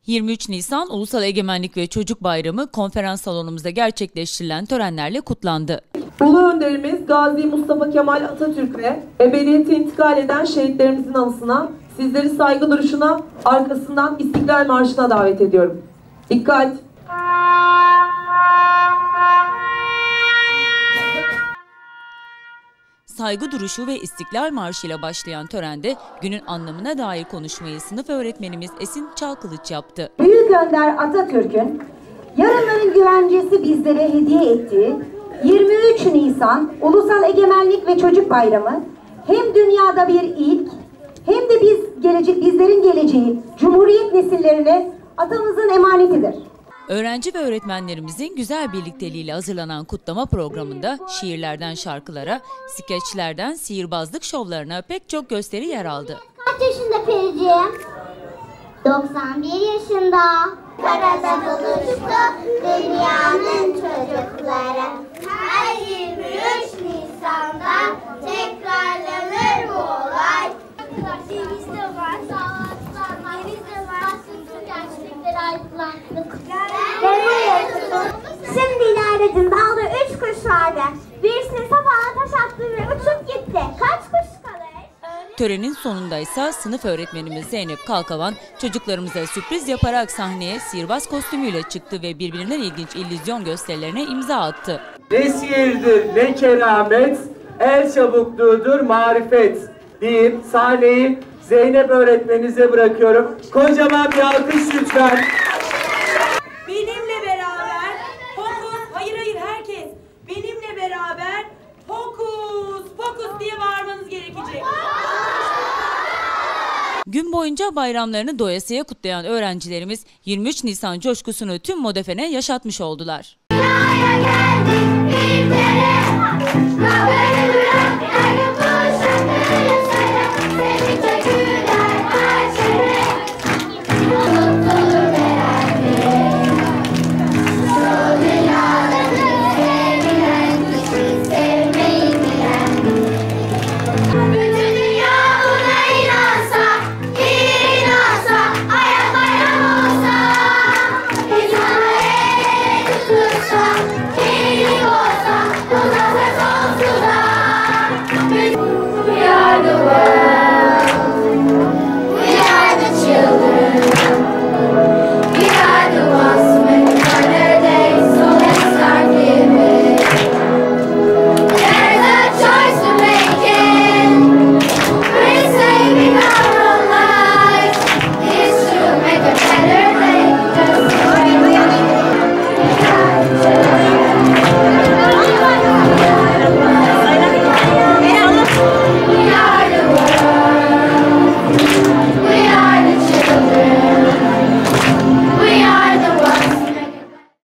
23 Nisan Ulusal Egemenlik ve Çocuk Bayramı konferans salonumuzda gerçekleştirilen törenlerle kutlandı. Ulu Önderimiz Gazi Mustafa Kemal Atatürk ve ebediyete intikal eden şehitlerimizin anısına, sizleri saygı duruşuna, arkasından İstiklal Marşı'na davet ediyorum. Dikkat! Saygı duruşu ve İstiklal Marşı ile başlayan törende günün anlamına dair konuşmayı sınıf öğretmenimiz Esin Çalkılıç yaptı. Büyük Önder Atatürk'ün yarınların güvencesi bizlere hediye ettiği 23 Nisan Ulusal Egemenlik ve Çocuk Bayramı hem dünyada bir ilk hem de bizlerin geleceği Cumhuriyet nesillerine atamızın emanetidir. Öğrenci ve öğretmenlerimizin güzel birlikteliğiyle hazırlanan kutlama programında şiirlerden şarkılara, skeçlerden sihirbazlık şovlarına pek çok gösteri yer aldı. Kaç yaşında Periciğim? 91 yaşında. Karada buluştu dünyanın çocukları. Her 23 Nisan'da tekrarlanır bu olay. Denizde var savaşlar, denizde var bütün gerçekleri aydınlattık. Şimdi ileridin dağda 3 kuş vardı. Birisine sabahına taş attı ve uçup gitti. Kaç kuş kalır? Törenin sonunda ise sınıf öğretmenimiz Zeynep Kalkavan çocuklarımıza sürpriz yaparak sahneye sihirbaz kostümüyle çıktı ve birbirinden ilginç illüzyon gösterilerine imza attı. Ne sihirdir ne keramet, el çabukluğudur marifet deyip sahneyi Zeynep öğretmeninize bırakıyorum. Kocaman bir alkış lütfen. Benimle beraber hokus, hayır herkes benimle beraber hokus pokus diye bağırmanız gerekecek. Gün boyunca bayramlarını doyasıya kutlayan öğrencilerimiz 23 Nisan coşkusunu tüm Modefen'e yaşatmış oldular.